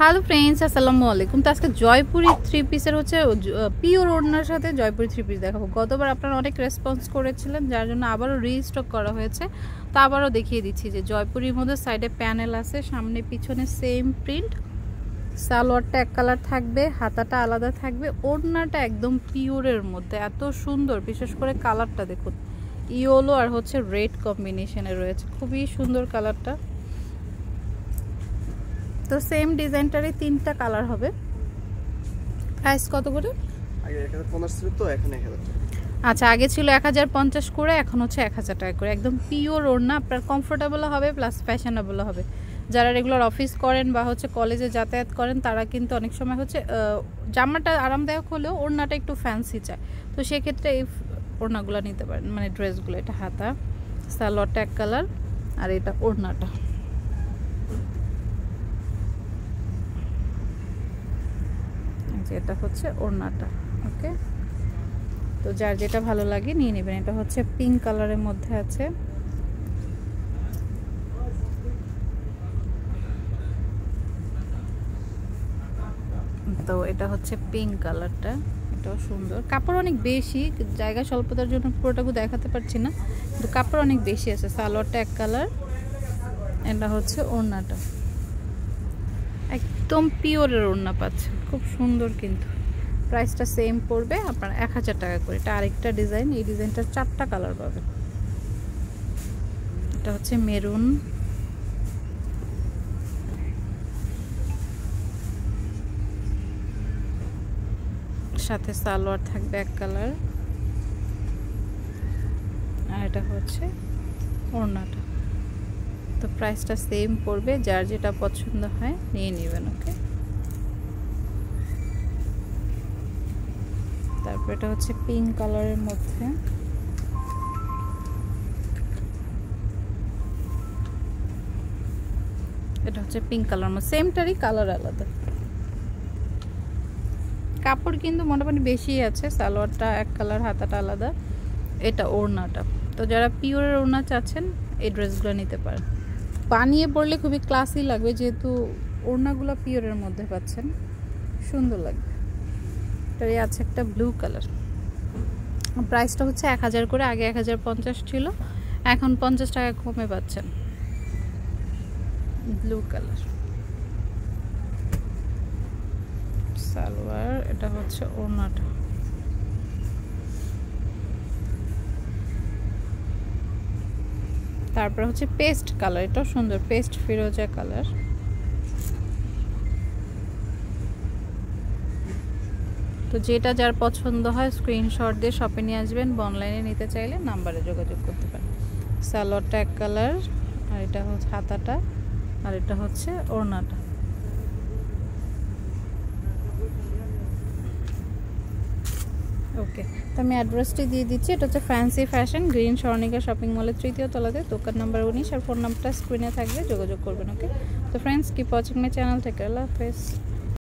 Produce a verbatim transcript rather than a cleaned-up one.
Hello friends, আসসালামু আলাইকুম। তো আজকে জয়পুরি থ্রি পিসের হচ্ছে পিওর ওড়নার সাথে জয়পুরি থ্রি পিস দেখাবো। গতবার আপনারা অনেক রেসপন্স করেছিলেন, যার জন্য আবারও রিস্টক করা হয়েছে। তো আবারও দেখিয়ে দিচ্ছি যে জয়পুরির মধ্যে সাইডে প্যানেল আছে, সামনে পিছনে সেম প্রিন্ট, সালোয়ারটা এক কালার থাকবে, হাতাটা আলাদা থাকবে, ওড়নাটা একদম পিওরের মধ্যে এত সুন্দর। বিশেষ করে কালারটা দেখুন, ইয়েলো আর হচ্ছে রেড কম্বিনেশনে রয়েছে, খুবই সুন্দর কালারটা। তো সেম ডিজাইনটারই তিনটা কালার হবে। প্রাইস কত করে? আগে এক হাজার পঞ্চাশ ছিল, তো এখন এক হাজার। আচ্ছা, আগে ছিল এক হাজার পঞ্চাশ করে, এখন হচ্ছে এক হাজার টাকা করে। একদম পিওর ওড়না, আপনার কমফোর্টেবল হবে প্লাস ফ্যাশনেবল হবে। যারা রেগুলার অফিস করেন বা হচ্ছে কলেজে যাতায়াত করেন, তারা কিন্তু অনেক সময় হচ্ছে জামাটা আরামদায়ক হলেও ওড়নাটা একটু ফ্যান্সি চায়, তো সেক্ষেত্রে এই ওড়নাগুলো নিতে পারেন, মানে ড্রেসগুলো। এটা হাতা, সালোয়ারটা এক কালার, আর এটা ওড়নাটা। এটা হচ্ছে ওড়নাটা। ওকে, তো যার যেটা ভালো লাগে নিয়ে নেবেন। এটা হচ্ছে পিঙ্ক কালারের মধ্যে আছে। তো এটা হচ্ছে পিঙ্ক কালারটা, এটাও সুন্দর। কাপড় অনেক বেশি, জায়গা স্বল্পতার জন্য পুরোটাকে দেখাতে পারছি না, কিন্তু কাপড় অনেক বেশি আছে। সালোয়ারটা এক কালার, এটা হচ্ছে ওড়নাটা। একদম পিওরের ওড়না পাচ্ছেন, খুব সুন্দর। কিন্তু প্রাইসটা সেম পড়বে আপনার এক হাজার টাকা করে। এটা আরেকটা ডিজাইন, এই ডিজাইনটার চারটা কালার পাবেন। এটা হচ্ছে মেরুন, সাথে সালোয়ার থাকবে এক কালার, আর এটা হচ্ছে ওড়নাটা। তো প্রাইসটা সেম পড়বে, যার যেটা পছন্দ হয় নিয়ে নেবেন। ওকে, তারপর এটা হচ্ছে পিঙ্ক কালারের মধ্যে, এটা হচ্ছে পিঙ্ক কালার মধ্যে, সেমটারই কালার আলাদা। কাপড় কিন্তু মোটামুটি বেশি আছে। সালোয়ারটা এক কালার, হাতাটা আলাদা, এটা ওড়নাটা। তো যারা পিওরের ওড়না চাচ্ছেন এই ড্রেসগুলো নিতে পারেন। বানিয়ে পরলে খুবই ক্লাসি লাগবে, যেহেতু ওড়নাগুলো পিওরের মধ্যে পাচ্ছেন, সুন্দর লাগবে। এটারই আছে একটা ব্লু কালার। প্রাইসটা হচ্ছে এক হাজার করে, আগে এক হাজার পঞ্চাশ ছিল, এখন পঞ্চাশ টাকা কমে পাচ্ছেন। ব্লু কালার সালোয়ার, এটা হচ্ছে ওড়নাটা। তারপর হচ্ছে পেস্ট কালার, এটাও সুন্দর, পেস্ট ফিরোজা কালার। তো যেটা যার পছন্দ হয় স্ক্রিনশট দিয়ে শপে নিয়ে আসবেন, বা অনলাইনে নিতে চাইলে নাম্বারে যোগাযোগ করতে পারেন। সালোয়ারটা এক কালার, আর এটা হচ্ছে হাতাটা, আর এটা হচ্ছে ওড়নাটা। ওকে, তো আমি অ্যাড্রেসটি দিয়ে দিচ্ছি। এটা হচ্ছে fancy fashion, green Swarnika shopping মলের তৃতীয় তলাতে, দোকান নাম্বার উনিশ, আর ফোন নাম্বারটা স্ক্রিনে থাকবে, যোগাযোগ করবেন। ওকে, তো friends, keep watching my channel. Take care, আল্লাহ হাফেজ।